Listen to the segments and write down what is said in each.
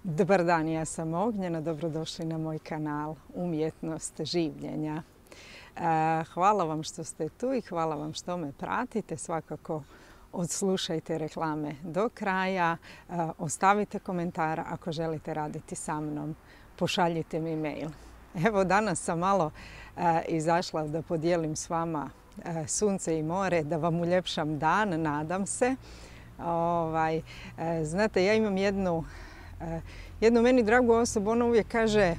Dobar dan, ja sam Ognjena. Dobrodošli na moj kanal Umjetnost življenja. Hvala vam što ste tu i hvala vam što me pratite. Svakako odslušajte reklame do kraja. Ostavite komentara ako želite raditi sa mnom. Pošaljite mi mail. Evo, danas sam malo izašla da podijelim s vama sunce i more, da vam uljepšam dan, nadam se. Znate, ja imam jednu meni dragu osobu, ona uvijek kaže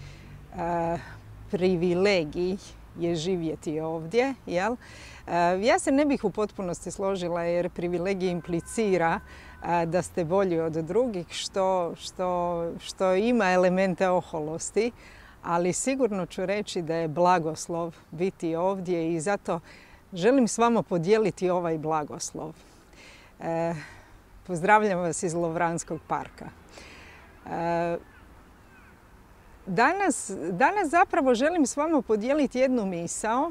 privilegij je živjeti ovdje, jel? Ja se ne bih u potpunosti složila jer privilegij implicira da ste bolji od drugih, što ima elemente oholosti, ali sigurno ću reći da je blagoslov biti ovdje i zato želim s vama podijeliti ovaj blagoslov. Pozdravljam vas iz Lovranskog parka. Danas zapravo želim s vama podijeliti jednu misao,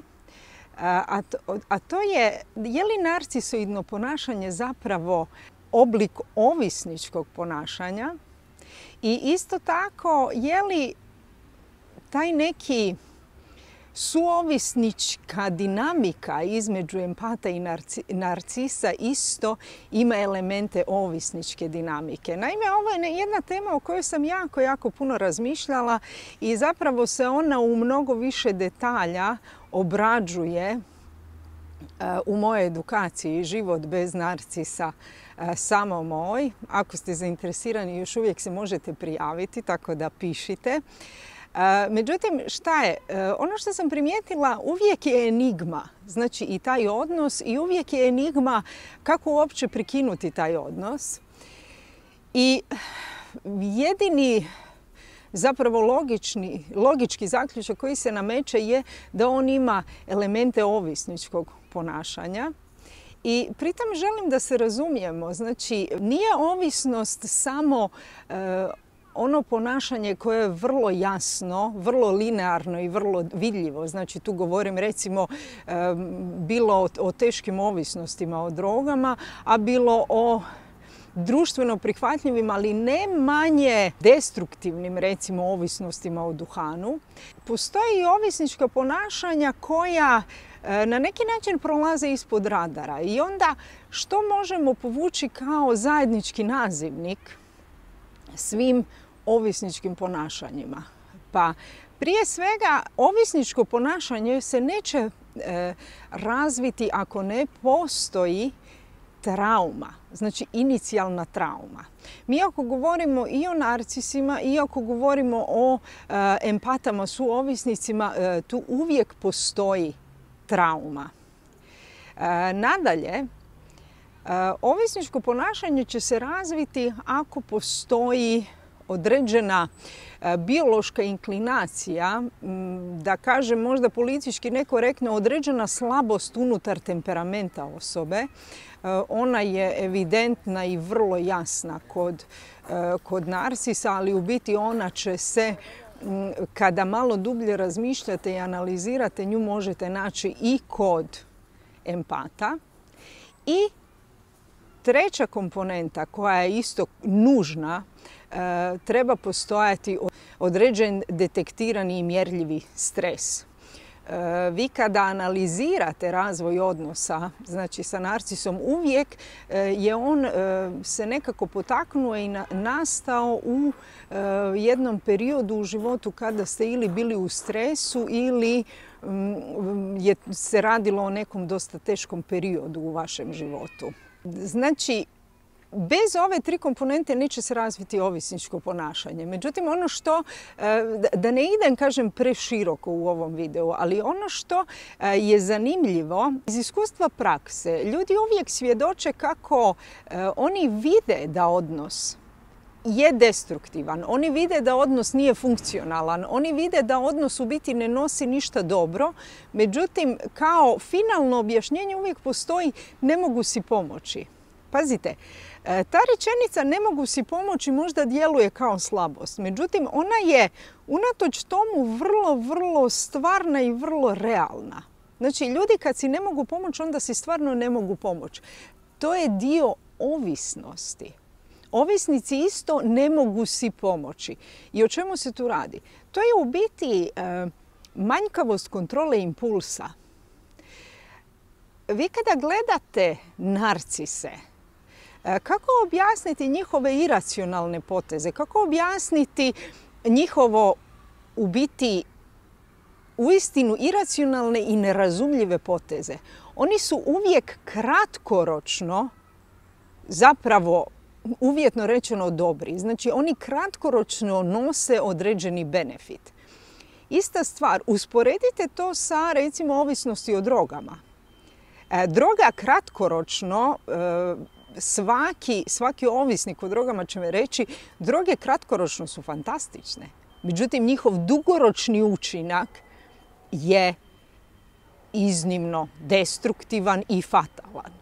a to je li narcisoidno ponašanje zapravo oblik ovisničkog ponašanja i isto tako je li taj neki suovisnička dinamika između empata i narcisa isto ima elemente ovisničke dinamike. Naime, ovo je jedna tema o kojoj sam jako puno razmišljala i zapravo se ona u mnogo više detalja obrađuje u mojoj edukaciji Život bez narcisa, samo moj. Ako ste zainteresirani, još uvijek se možete prijaviti, tako da pišite. Međutim, šta je? Ono što sam primijetila, uvijek je enigma, znači i taj odnos, i uvijek je enigma kako uopće prekinuti taj odnos. I jedini zapravo logički zaključak koji se nameće je da on ima elemente ovisničkog ponašanja. I pritom želim da se razumijemo, znači nije ovisnost samo ono ponašanje koje je vrlo jasno, vrlo linearno i vrlo vidljivo. Znači tu govorim recimo bilo o teškim ovisnostima, o drogama, a bilo o društveno prihvatljivim, ali ne manje destruktivnim recimo ovisnostima o duhanu. Postoje i ovisnička ponašanja koja na neki način prolaze ispod radara. I onda što možemo povući kao zajednički nazivnik svim ovisničkim ponašanjima? Pa prije svega ovisničko ponašanje se neće razviti ako ne postoji trauma, znači inicijalna trauma. Mi ako govorimo i o narcisima i ako govorimo o empatama, suovisnicima, tu uvijek postoji trauma. Nadalje, ovisničko ponašanje će se razviti ako postoji određena biološka inklinacija, da kažem možda politički nekorektno, određena slabost unutar temperamenta osobe. Ona je evidentna i vrlo jasna kod narcisa, ali u biti ona će se, kada malo dublje razmišljate i analizirate, nju možete naći i kod empata. I treća komponenta koja je isto nužna, treba postojati određen detektirani i mjerljivi stres. Vi kada analizirate razvoj odnosa, znači sa narcisom, uvijek je on se nekako potaknuo i nastao u jednom periodu u životu kada ste ili bili u stresu ili se radilo o nekom dosta teškom periodu u vašem životu. Znači, bez ove tri komponente neće se razviti ovisničko ponašanje. Međutim, ono što, da ne idem, kažem, preširoko u ovom videu, ali ono što je zanimljivo, iz iskustva prakse, ljudi uvijek svjedoče kako oni vide da odnos je destruktivan. Oni vide da odnos nije funkcionalan. Oni vide da odnos u biti ne nosi ništa dobro. Međutim, kao finalno objašnjenje uvijek postoji ne mogu si pomoći. Pazite, ta rečenica ne mogu si pomoći možda djeluje kao slabost. Međutim, ona je unatoč tomu vrlo stvarna i vrlo realna. Znači, ljudi kad si ne mogu pomoći, onda si stvarno ne mogu pomoći. To je dio ovisnosti. Ovisnici isto ne mogu si pomoći. I o čemu se tu radi? To je u biti manjkavost kontrole impulsa. Vi kada gledate narcise, kako objasniti njihove iracionalne poteze? Kako objasniti njihovo u biti uistinu iracionalne i nerazumljive poteze? Oni su uvijek kratkoročno, zapravo uvjetno rečeno dobri. Znači oni kratkoročno nose određeni benefit. Ista stvar, usporedite to sa recimo ovisnosti o drogama. Droga kratkoročno, svaki ovisnik o drogama će mi reći, droge kratkoročno su fantastične. Međutim, njihov dugoročni učinak je iznimno destruktivan i fatalan.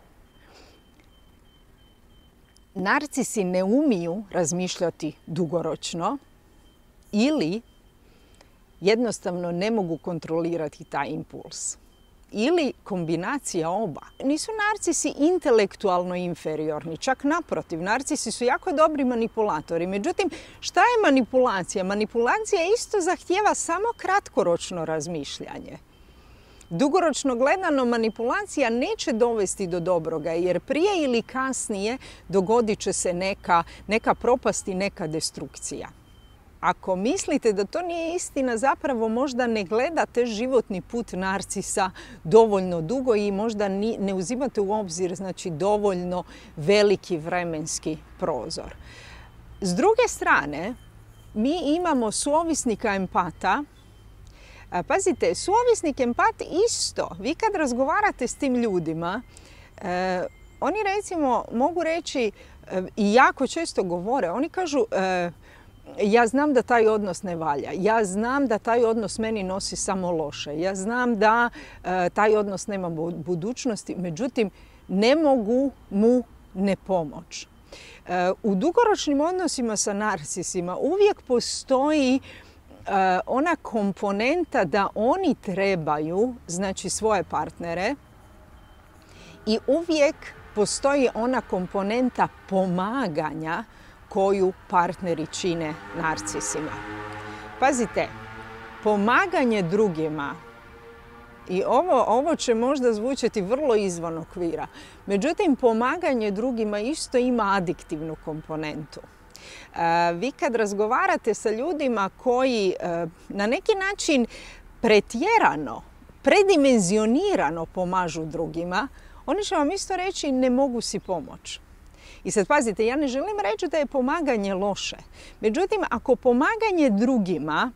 Narcisi ne umiju razmišljati dugoročno ili jednostavno ne mogu kontrolirati taj impuls. Ili kombinacija oba. Nisu narcisi intelektualno inferiorni, čak naprotiv, narcisi su jako dobri manipulatori. Međutim, šta je manipulacija? Manipulacija isto zahtijeva samo kratkoročno razmišljanje. Dugoročno gledano manipulacija neće dovesti do dobroga, jer prije ili kasnije dogodit će se neka propast i neka destrukcija. Ako mislite da to nije istina, zapravo možda ne gledate životni put narcisa dovoljno dugo i možda ne uzimate u obzir dovoljno veliki vremenski prozor. S druge strane, mi imamo suovisnika empata. Pazite, suovisnik empat isto. Vi kad razgovarate s tim ljudima, oni recimo mogu reći i jako često govore, oni kažu ja znam da taj odnos ne valja, ja znam da taj odnos meni nosi samo loše, ja znam da taj odnos nema budućnosti, međutim ne mogu mu ne pomoći. U dugoročnim odnosima sa narcisima uvijek postoji ona komponenta da oni trebaju, znači svoje partnere, i uvijek postoji ona komponenta pomaganja koju partneri čine narcisima. Pazite, pomaganje drugima, i ovo će možda zvučati vrlo izvan okvira, međutim pomaganje drugima isto ima adiktivnu komponentu. Vi kad razgovarate sa ljudima koji na neki način pretjerano, predimenzionirano pomažu drugima, oni će vam isto reći ne mogu si pomoći. I sad pazite, ja ne želim reći da je pomaganje loše. Međutim, ako pomaganje drugima,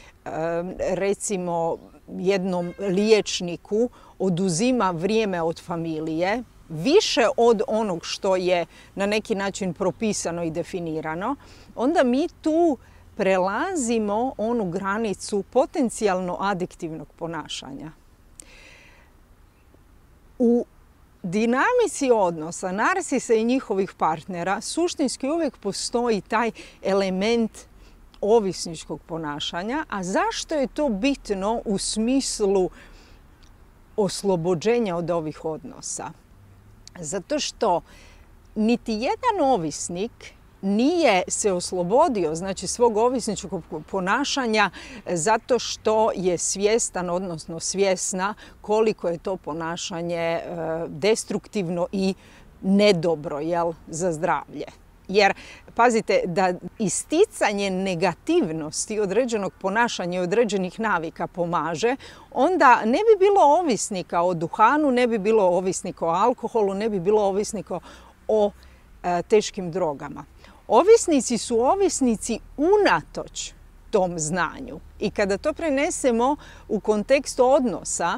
recimo jednom liječniku, oduzima vrijeme od familije, više od onog što je na neki način propisano i definirano, onda mi tu prelazimo onu granicu potencijalno adiktivnog ponašanja. U dinamici odnosa narcisa i njihovih partnera suštinski uvijek postoji taj element ovisničkog ponašanja. A zašto je to bitno u smislu oslobođenja od ovih odnosa? Zato što niti jedan ovisnik nije se oslobodio, znači svog ovisničkog ponašanja zato što je svjestan, odnosno svjesna koliko je to ponašanje destruktivno i nedobro, za zdravlje. Jer, pazite, da isticanje negativnosti određenog ponašanja i određenih navika pomaže, onda ne bi bilo ovisnika o duhanu, ne bi bilo ovisnika o alkoholu, ne bi bilo ovisnika o teškim drogama. Ovisnici su ovisnici unatoč tom znanju. I kada to prenesemo u kontekst odnosa,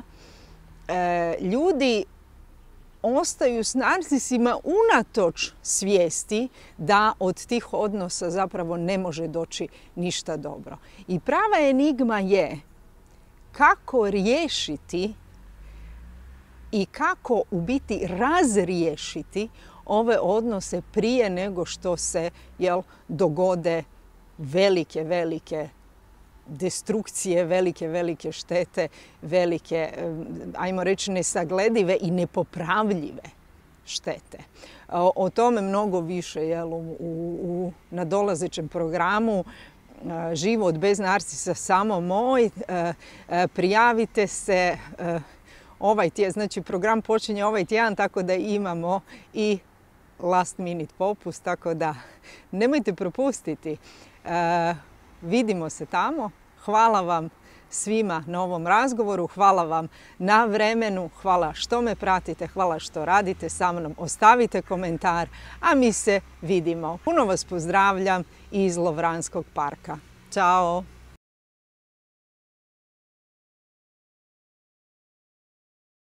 ljudi ostaju s narcisima unatoč svijesti da od tih odnosa zapravo ne može doći ništa dobro. I prava enigma je kako riješiti i kako u biti razriješiti ove odnose prije nego što se dogode velike destrukcije, velike štete, velike, ajmo reći, nesagledive i nepopravljive štete. O tome mnogo više u nadolazećem programu Život bez narcisa samo moj. Prijavite se ovaj tjedan, znači program počinje ovaj tjedan, tako da imamo i last minute popust, tako da nemojte propustiti. Vidimo se tamo. Hvala vam svima na ovom razgovoru, hvala vam na vremenu, hvala što me pratite, hvala što radite sa mnom, ostavite komentar, a mi se vidimo. Puno vas pozdravljam iz Lovranskog parka. Ćao!